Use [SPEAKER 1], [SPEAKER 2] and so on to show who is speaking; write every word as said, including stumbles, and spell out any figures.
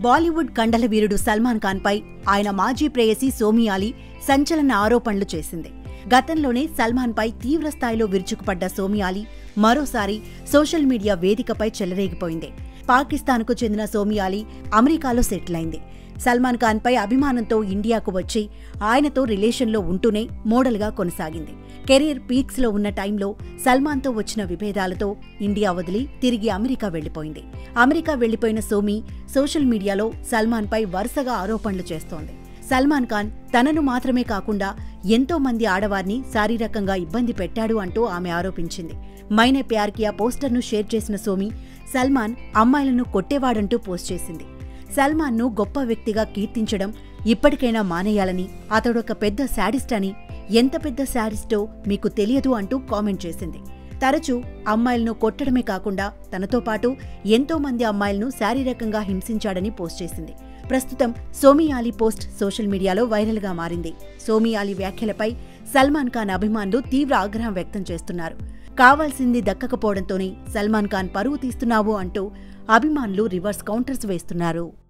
[SPEAKER 1] బాలీవుడ్ కండల వీరుడు సల్మాన్ ఖాన్ పై ఆయన మాజీ ప్రేయసి సోమి అలీ సంచలన ఆరోపణలు చేసింది. గతంలోనే సల్మాన్ పై తీవ్రస్థాయిలో విరుచుకుపడ్డ సోమి అలీ మరోసారి సోషల్ మీడియా వేదికపై చెలరేగిపోయింది. పాకిస్తాన్కు చెందిన సోమి అలీ అమెరికాలో సెటిల్ అయింది. సల్మాన్ ఖాన్ పై అభిమానంతో ఇండియాకు వచ్చి ఆయనతో రిలేషన్లో ఉంటూనే మోడల్గా కొనసాగింది. కెరీర్ పీక్స్ లో ఉన్న టైంలో సల్మాన్తో వచ్చిన విభేదాలతో ఇండియా వదిలి తిరిగి అమెరికా వెళ్లిపోయింది. అమెరికా వెళ్లిపోయిన సోమి సోషల్ మీడియాలో సల్మాన్ పై వరుసగా ఆరోపణలు చేస్తోంది. సల్మాన్ ఖాన్ తనను మాత్రమే కాకుండా ఎంతో మంది ఆడవారిని శారీరకంగా ఇబ్బంది పెట్టాడు అంటూ ఆమె ఆరోపించింది. మైనే ప్యార్ కియా పోస్టర్ను షేర్ చేసిన సోమి సల్మాన్ అమ్మాయిలను కొట్టేవాడంటూ పోస్ట్ చేసింది. సల్మాన్ను గొప్ప వ్యక్తిగా కీర్తించడం ఇప్పటికైనా మానేయాలని, అతడొక పెద్ద శాడిస్ట్ అని, ఎంత పెద్ద శాడిస్టో మీకు తెలియదు అంటూ కామెంట్ చేసింది. తరచూ అమ్మాయిలను కొట్టడమే కాకుండా తనతో పాటు ఎంతో మంది అమ్మాయిలను శారీరకంగా హింసించాడని పోస్ట్ చేసింది. ప్రస్తుతం సోమి అలీ పోస్ట్ సోషల్ మీడియాలో వైరల్గా మారింది. సోమి అలీ వ్యాఖ్యలపై సల్మాన్ ఖాన్ అభిమానులు తీవ్ర ఆగ్రహం వ్యక్తం చేస్తున్నారు. కావాల్సింది దక్కకపోవడంతోనే సల్మాన్ ఖాన్ పరువు తీస్తున్నావు అంటూ అభిమానులు రివర్స్ కౌంటర్స్ వేస్తున్నారు.